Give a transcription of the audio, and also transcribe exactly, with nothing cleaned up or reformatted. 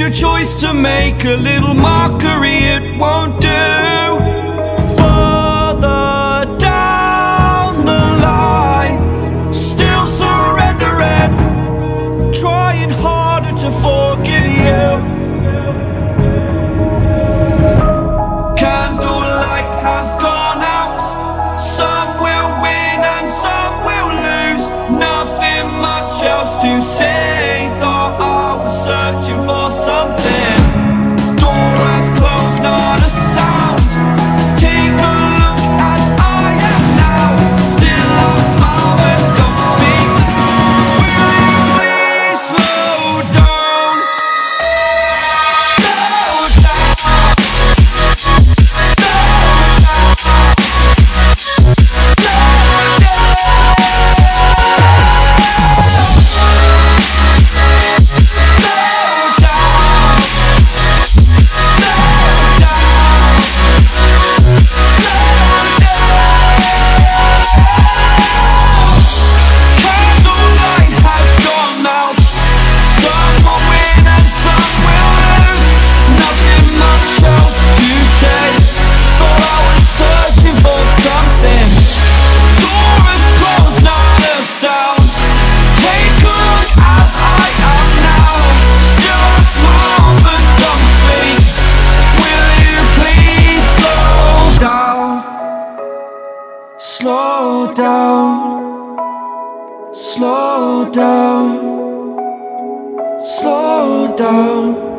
your choice to make. A little mockery, it won't do. Further down the line, still surrendering, trying harder to forgive you. Candlelight has gone out. Some will win and some will lose. Nothing much else to say. Thought I was searching for something. Door has closed, not a sound. Take a look as I am now. Still I smile but don't speak. Will you please slow down? Slow down. Slow down, slow down, slow down.